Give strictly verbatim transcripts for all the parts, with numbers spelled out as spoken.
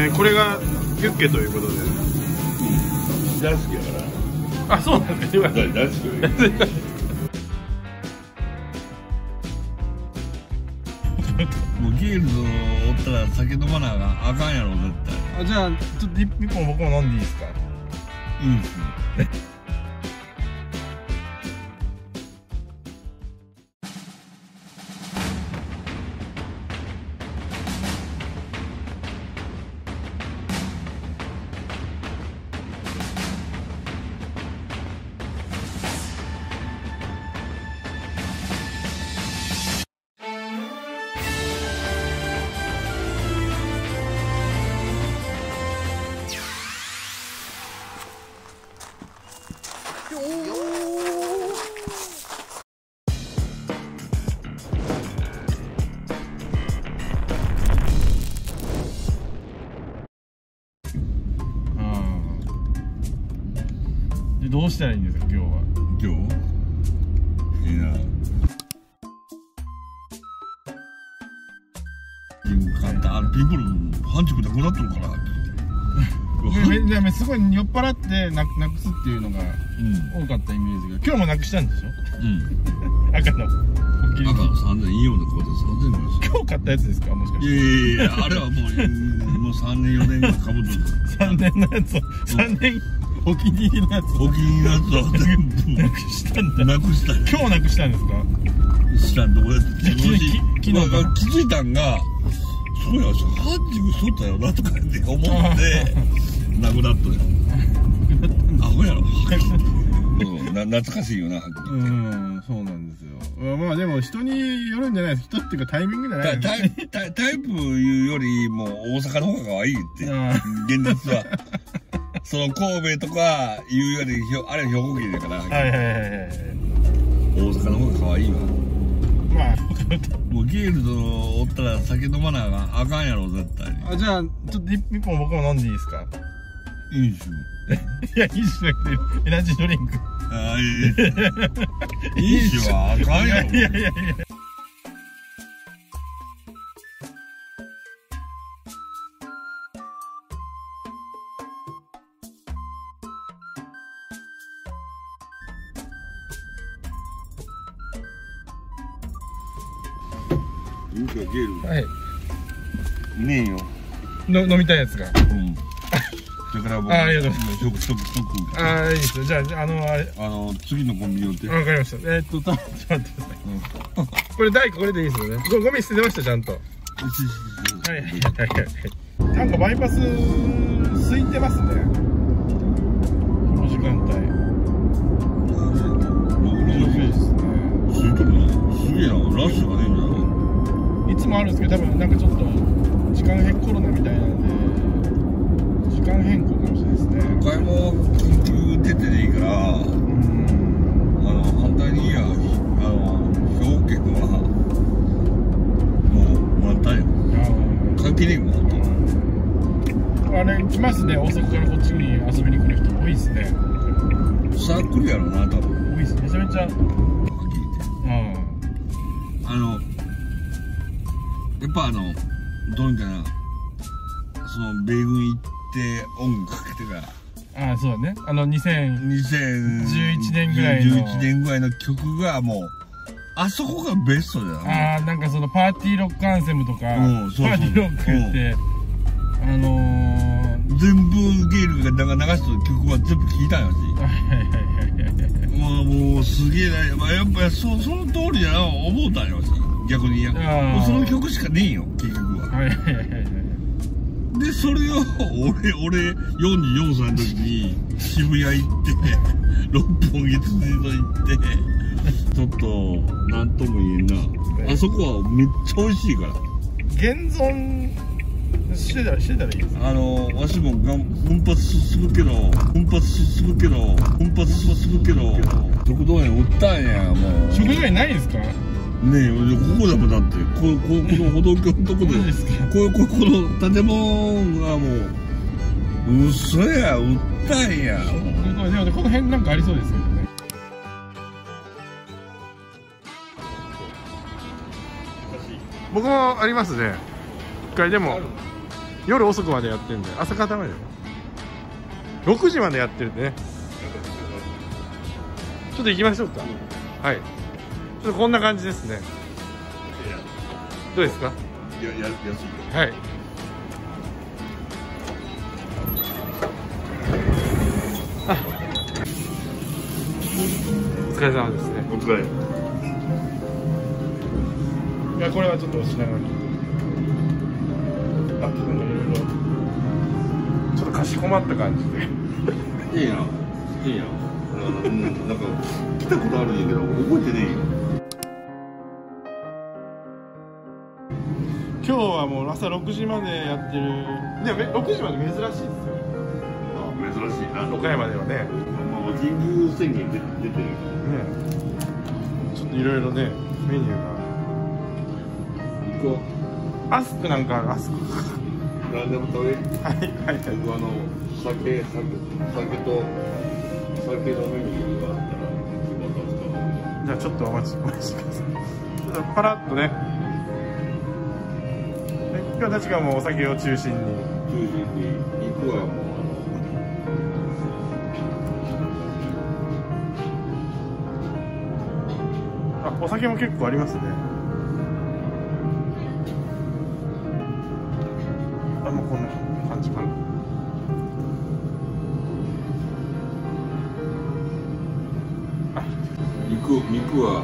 ー、これがユッケということで。 大好きやから。 あ、そうなんですよ。 大好き。もうゲールドおったら酒飲まなあかんやろ絶対。 あ、じゃあちょっと一本僕も飲んでいいですか？ いいですね。 どうしたらいいんですか今日は。 今日いいな。簡単。あのピンクの半熟なくなったのかな。 めめすごい酔っ払ってななくすっていうのが多かったイメージが、今日もなくしたんでしょ。 うん。 赤の。 赤のさんぜんいいようなことさんぜんぐらいです。 今日買ったやつですかもしかして。 いやいやいやあれはもうもうさんねんよねんぐらいかぶってる。 さんねんのやつをさんねんお気に入りのやつお気に入りのやつは全部なくしたんだ。 なくした。 今日なくしたんですか。 知らんどこやって昨日気づいたんがそうやハンジングしとったよなとかって思ってなくなったよ。アホやろ。な懐かしいよな。 うん、そうなんですよ。まあでも人によるんじゃないです。人っていうかタイミングじゃないです。 タイタイプいうよりも大阪の方が可愛いって現実は。その神戸とかいうよりあれは兵庫県だから。はいはいはいはい。大阪の方が可愛いわ。まあもうゲールドおったら酒飲まなあかんやろ絶対に。 あ、じゃあちょっと一本僕も飲んでいいですか。 いいですよ。 いや、いいじゃなくてエナジードリンク。 ああ、いいです。いいしはあかんやろ。いやいやいや。 いいかゲール。 はい。 ねえよ。 の飲みたいやつが。うん。 だから僕、 あ、ありがとうございます。 食食食。 ああ、いいですよ。じゃあ、あの、あれ。 あの、次のコンビニ寄って。 わかりました。えー、っと、ちょっと待ってください。これ、台これでいいですよね。ゴミ捨ててました、ちゃんと。はいはいはいはい。なんかバイパス、空いてますね。この時間帯。ろくじですね。 空いてるね。すげえな。ラッシュがねえんじゃない？ いつもあるんですけど、多分なんかちょっと、時間変コロナみたいなんで、時間変更かもしれないですね。 買い物緊急出てでいいから、あの反対にいや、あの兵庫県はもう満タンよ。関係ねえもん。 あれ来ますね。大阪からこっちに遊びに来る人多いですね。 サークルやろな多分。 多いです。めちゃめちゃ。はっきり言って。 あのやっぱあのどうみたいなその米軍行って音楽かけてから。 ああ、そうだね。あのにせんじゅういちねんぐらいのじゅういちねんぐらいの曲がもうあそこがベストだよね。 ああ、なんかそのパーティーロックアンセムとか、うん、そうそうパーティーロックって、うん、あのー、 全部ゲールが流してる曲は全部聴いたんやし。まあもうすげえな、まあ、やっぱりそその通りだな思うたんやし逆にやもうその曲しかねえよ結局は。はいはいはいはい。でそれを俺俺よんじゅうよんさいの時に渋谷行って六本木ツネと行ってちょっとなんとも言えんな。あそこはめっちゃ美味しいから現存してたらしてたらいいです。 あのわしもがん奮発するけど奮発するけど奮発するけど食堂園売ったんやもう。 食堂園ないんですか。 ねえ、ここだもんだってこここの歩道橋のとこでこうここの建物がもう嘘や売ったんや。 でもこの辺なんかありそうですけどね。僕もありますね。一回でも夜遅くまでやってるんで、朝方までろくじまでやってるんでね。ちょっと行きましょうか。はい、ちょっとこんな感じですね。どうですか？ いや、や安いよ。 はい。あ、お疲れ様ですね。 お疲れ。 いや、これはちょっとしながら。あ、なんかいろいろちょっとかしこまった感じで。 いいな、いいな。うん、なんか来たことあるんやけど覚えてねえよ。 今日はもう朝ろくじまでやってる。でもろくじまで珍しいですよ。 あ、珍しいな。 岡山ではね。 まあ神宮宣言出てる。ね。 ちょっといろいろねメニューが。行こう。アスクなんかある。アスク。 何でも食べ。 はいはいはい。 僕あの酒酒酒と酒のメニューがあったらまた使う。 じゃあちょっとお待ちお待ちください。ちょっとパラッとね。今日たちがもうお酒を中心に。中心に肉はもうあの。あ、お酒も結構ありますね。あ、もうこんな感じかな。あ、 肉肉は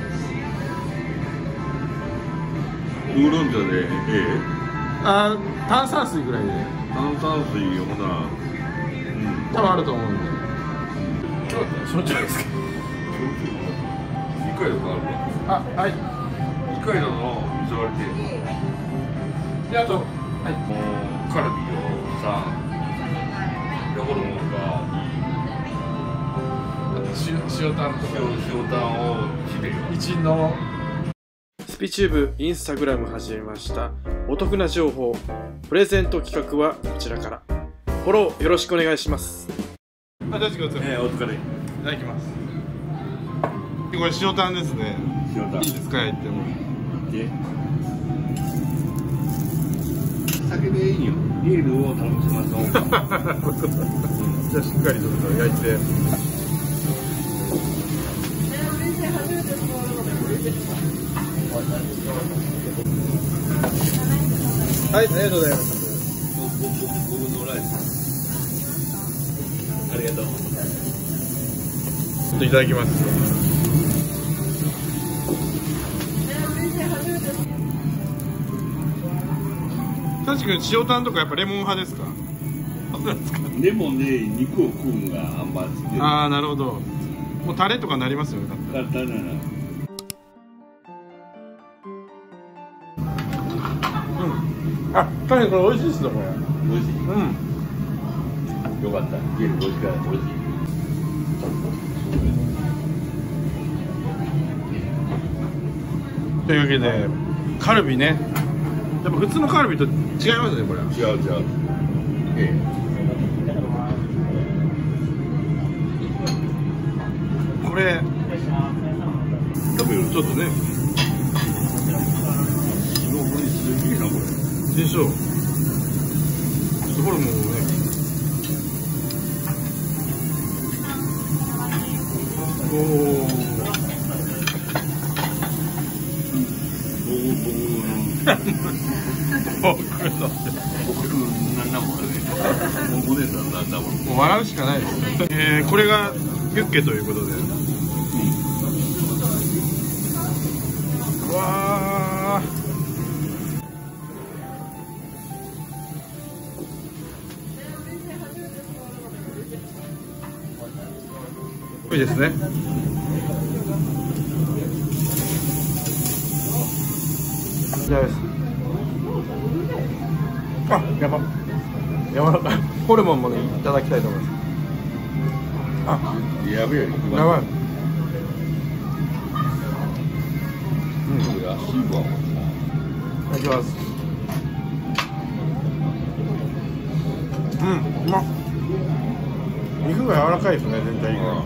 ウーロン茶でええ。 あ、炭酸水ぐらいで。 炭酸水をほな、うん、 多分あると思うんで。今日は焼酎ですか。 二階堂があるわ。 あ、はい。 二階堂の水割りで。 で、あと、はい。 もうカルビをさ、でホルモンが、 あと塩塩タンとか。 塩塩タンをきれい。 一の。スピチューブインスタグラム始めました。お得な情報、プレゼント企画はこちらから。フォローよろしくお願いします。あ、大丈夫です。 ええ、お疲れ。 いただきます。これ塩タンですね。 塩タン。 いいですか、言っても。 で、酒でいいよ。ビールを頼みましょう。 じゃあしっかりと焼いて。はい、ありがとうございます。 僕のライス。ありがとう。 ちょっといただきます。確かに塩タンとかやっぱレモン派ですか？ レモンで肉を食うんがあんまつってる。 ああ、なるほど。もうタレとかなりますよね。 簡単なな。 あ、確かにこれ美味しいですね、これ。 美味しい。 うん。 よかった。ビール美味しかった。美味しい。 というわけで、カルビね。やっぱ普通のカルビと違いますね、これ。 違う違う。ええ。 これ。 食べる。 ちょっとね。 これすげえな、これ。 でしょう。ちょっとホルモンをね。おお。僕の。 僕のなんだもんね。お姉さんなんだもん。 もう笑うしかないです。えー、これがユッケということで。うん、わあ。いいですね。じゃあ、あ、やば。柔らかい。ホルモンもね、いただきたいと思います。あ、 やべえ。 やばい。 うん、これ足は。 いただきます。うん、うまっ。肉が柔らかいですね、全体が。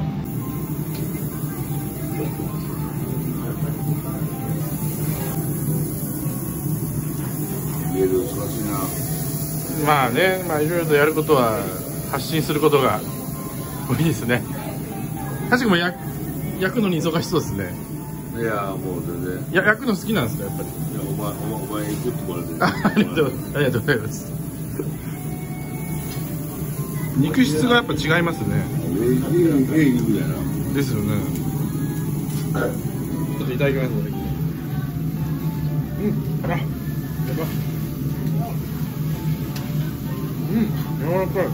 見える、難しいな。 まあね、まあいろいろとやることは発信することが多いですね。確かも焼焼くのに忙しそうですね。 いやもう全然。 や焼くの好きなんですかやっぱり。いやお前お前お前行くってもらって。 ありがとうありがとうございます。肉質がやっぱ違いますね。 ええええ肉だな。 ですよね。ちょっといただきます。うん、あ、やば。うん、柔らかい。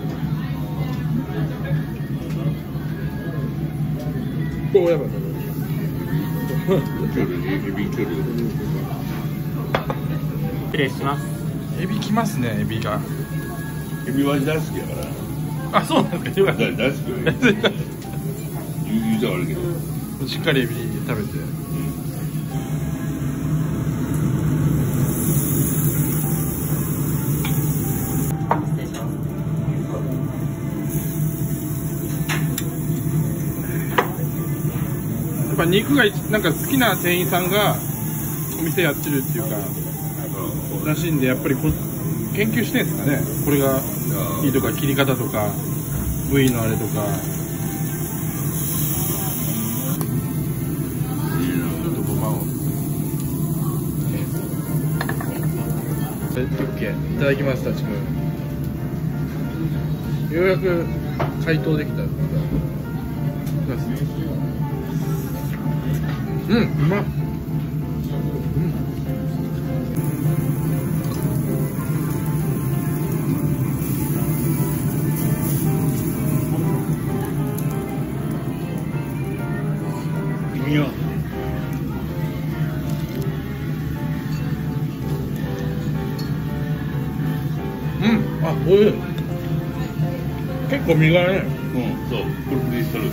お、やばい。 失礼します。 エビきますね、エビが。 エビは大好きやから。 あ、そうなんですか。よかった。 大好きよ。言うたらあるけど。 しっかりエビ食べて。やっぱ肉がなんか好きな店員さんがお店やってるっていうからしいんで、やっぱりこ研究してんですかね。これがいいとか、切り方とか部位のあれとか。ちょっとごまをオッケー。いただきます。たちくん、ようやく解凍できた。うん、うまっ。 いいよ。 うん、あ、おいしい。結構身がね。 うん、そう、プルプルしてる。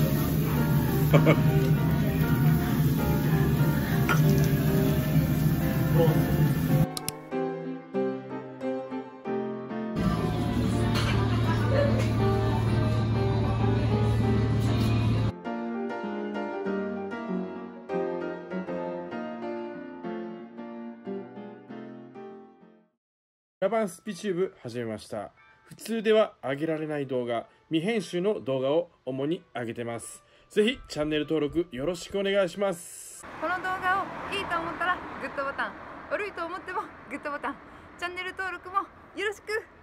ラバンスピチューブ始めました。普通では上げられない動画、未編集の動画を主に上げてます。ぜひチャンネル登録よろしくお願いします。 この動画をいいと思ったらグッドボタン、悪いと思ってもグッドボタン、チャンネル登録もよろしく。